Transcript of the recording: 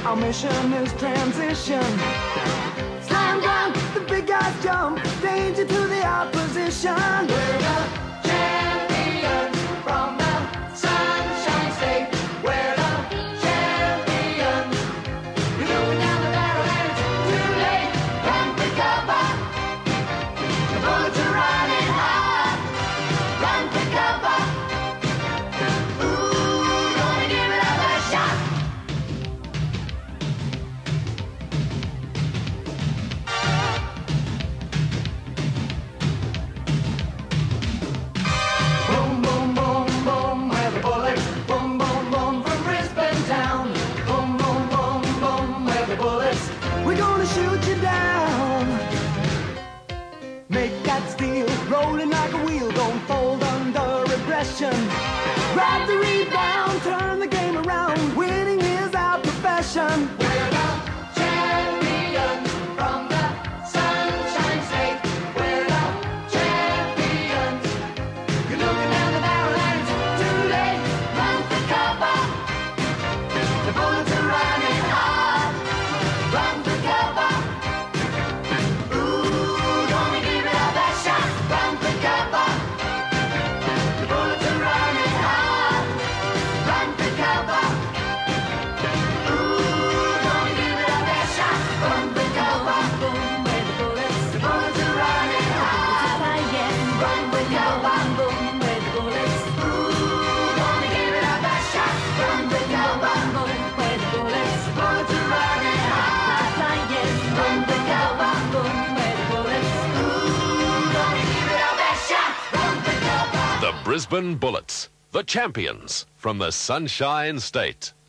Our mission is transition. Slam dunk, the big guys jump. Danger to the opposition. We're the champions from the Sunshine State. We're the champions. You're looking down the barrel and it's too late. Run for cover. The bullets are running hard. Run for cover. Ooh, gonna give it up a shot. Boom, boom, boom, boom, we're the Bullets. Boom, boom, boom, from Brisbane town. Boom, boom, boom, boom, we're the Bullets. We're gonna shoot you down. Make that steel rolling like a wheel. Don't fold under aggression. Grab the rebound, turn the game around. Winning is our profession. We're the champions from the Sunshine State. We're the champions. You're looking down the barrel and it's too late. Run for cover. The bullets are running hard. Run for cover. Ooh, gonna give it our best shot. Run for cover. The bullets are running hard. Run for cover. Ooh, gonna give it our best shot. Run for cover. Boom, where the bullets. The bullets are running hard. Run for cover. Boom, where the bullets. Ooh, gonna give it our best shot. Run for cover. Boom, where the bullets. The bullets are running hard. Run for cover. Boom, where the bullets. Ooh, gonna give it our best shot. Run for cover. The Brisbane Bullets, the champions from the Sunshine State.